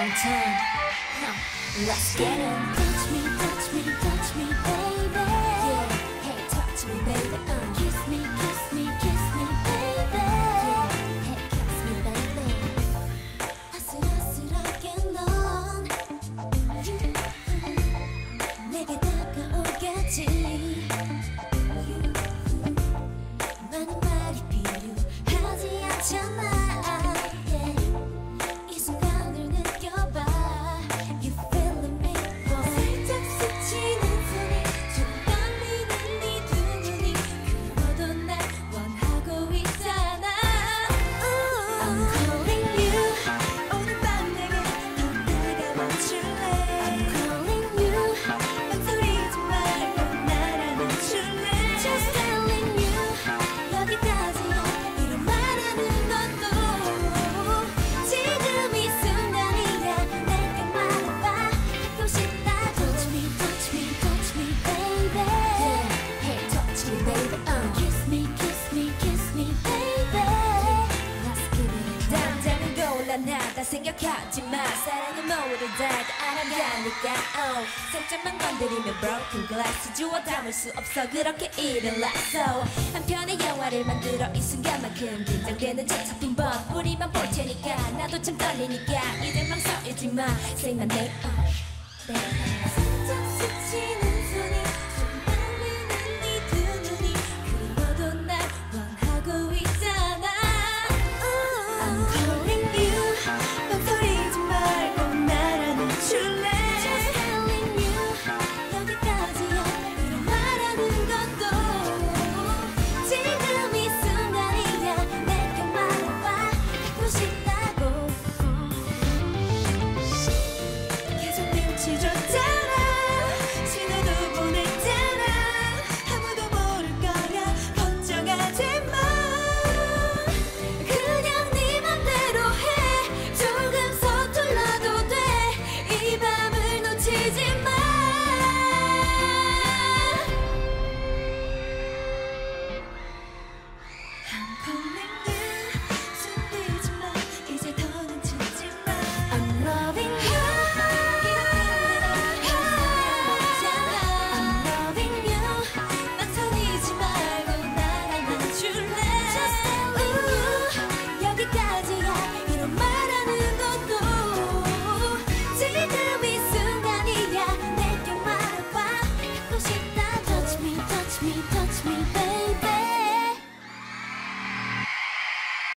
long time. Let's get it. Touch me, touch me, touch me, baby. Yeah, hey, touch me, baby. Kiss me, kiss me, kiss me, baby. Yeah, hey, kiss me, baby. 아슬아슬하게 넌 내게 다가오겠지. 많은 말이 필요하지 않잖아. 나다 생각하지 마. 사랑은 모두 다 알아가니까 살짝만 건드리면 broken glass 주워 담을 수 없어 그렇게 일어났어. 한편의 영화를 만들어 이 순간만큼 긴장되는 저 잡힌 법 우리만 볼 테니까 나도 참 떨리니까 이제 망설이지 마. Say my name. 살짝 스치는